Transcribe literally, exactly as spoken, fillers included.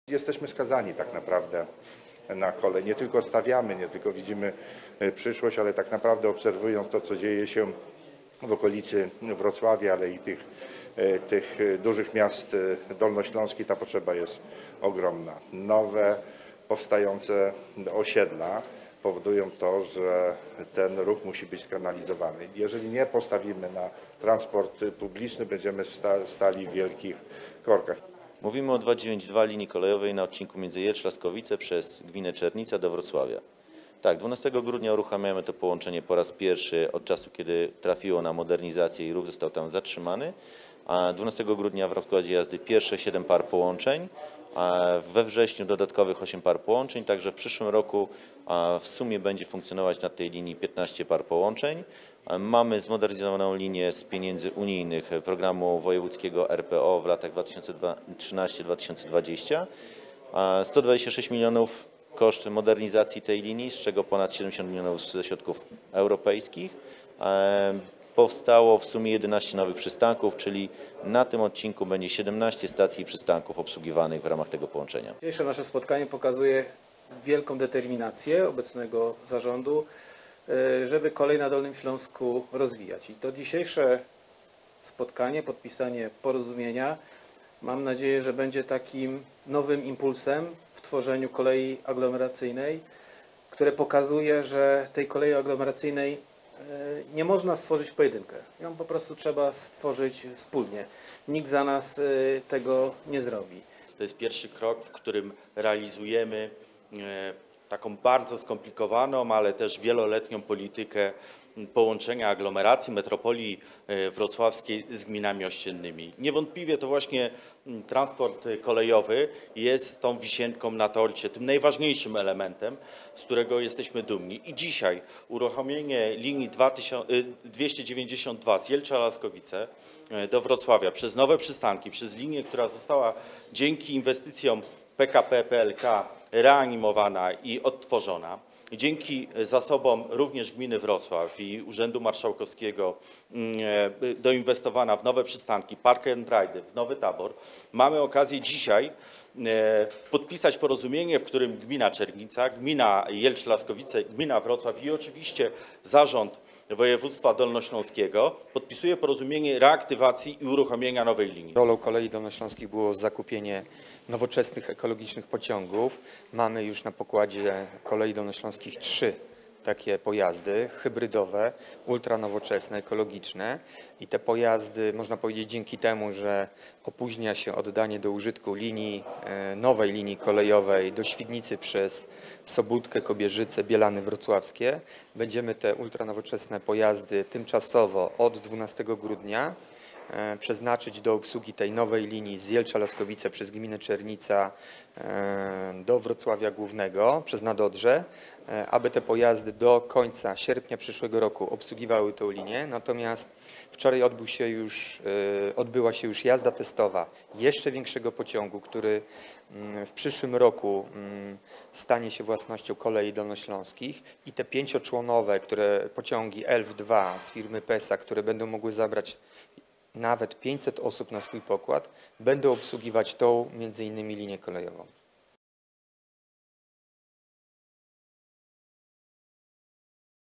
Jesteśmy skazani tak naprawdę na kolej. Nie tylko stawiamy, nie tylko widzimy przyszłość, ale tak naprawdę obserwując to, co dzieje się w okolicy Wrocławia, ale i tych, tych dużych miast dolnośląskich, ta potrzeba jest ogromna. Nowe, powstające osiedla powodują to, że ten ruch musi być skanalizowany. Jeżeli nie postawimy na transport publiczny, będziemy stali w wielkich korkach. Mówimy o dwieście dziewięćdziesiąt dwa linii kolejowej na odcinku między Jelcz-Laskowice przez gminę Czernica do Wrocławia. Tak, dwunastego grudnia uruchamiamy to połączenie po raz pierwszy od czasu, kiedy trafiło na modernizację i ruch został tam zatrzymany. A dwunastego grudnia w rozkładzie jazdy pierwsze siedem par połączeń, a we wrześniu dodatkowych osiem par połączeń, także w przyszłym roku w sumie będzie funkcjonować na tej linii piętnaście par połączeń. Mamy zmodernizowaną linię z pieniędzy unijnych programu wojewódzkiego R P O w latach dwa tysiące trzynastym do dwa tysiące dwudziestego. sto dwadzieścia sześć milionów koszt modernizacji tej linii, z czego ponad siedemdziesiąt milionów ze środków europejskich. Powstało w sumie jedenaście nowych przystanków, czyli na tym odcinku będzie siedemnaście stacji i przystanków obsługiwanych w ramach tego połączenia. Dzisiejsze nasze spotkanie pokazuje wielką determinację obecnego zarządu, żeby kolej na Dolnym Śląsku rozwijać. I to dzisiejsze spotkanie, podpisanie porozumienia, mam nadzieję, że będzie takim nowym impulsem w tworzeniu kolei aglomeracyjnej, które pokazuje, że tej kolei aglomeracyjnej nie można stworzyć w pojedynkę. Ją po prostu trzeba stworzyć wspólnie. Nikt za nas tego nie zrobi. To jest pierwszy krok, w którym realizujemy taką bardzo skomplikowaną, ale też wieloletnią politykę połączenia aglomeracji metropolii wrocławskiej z gminami ościennymi. Niewątpliwie to właśnie transport kolejowy jest tą wisienką na torcie, tym najważniejszym elementem, z którego jesteśmy dumni. I dzisiaj uruchomienie linii dwieście dziewięćdziesiąt dwa z Jelcza-Laskowice do Wrocławia przez nowe przystanki, przez linię, która została dzięki inwestycjom P K P P L K reanimowana i odtworzona. Dzięki zasobom również gminy Wrocław i Urzędu Marszałkowskiego doinwestowana w nowe przystanki, park and ride, w Nowy Tabor. Mamy okazję dzisiaj podpisać porozumienie, w którym gmina Czernica, gmina Jelcz-Laskowice, gmina Wrocław i oczywiście zarząd województwa dolnośląskiego podpisuje porozumienie reaktywacji i uruchomienia nowej linii. Rolą Kolei Dolnośląskich było zakupienie nowoczesnych, ekologicznych pociągów. Mamy już na pokładzie Kolei Dolnośląskich trzy takie pojazdy hybrydowe, ultranowoczesne, ekologiczne i te pojazdy, można powiedzieć, dzięki temu, że opóźnia się oddanie do użytku linii, nowej linii kolejowej do Świdnicy przez Sobótkę, Kobierzyce, Bielany Wrocławskie, będziemy te ultranowoczesne pojazdy tymczasowo od dwunastego grudnia przeznaczyć do obsługi tej nowej linii z Jelcza-Laskowice przez gminę Czernica do Wrocławia Głównego przez Nadodrze, aby te pojazdy do końca sierpnia przyszłego roku obsługiwały tę linię. Natomiast wczoraj odbył się już, odbyła się już jazda testowa jeszcze większego pociągu, który w przyszłym roku stanie się własnością Kolei Dolnośląskich i te pięcioczłonowe, które pociągi L W dwa z firmy PESA, które będą mogły zabrać nawet pięćset osób na swój pokład, będą obsługiwać tą między innymi linię kolejową.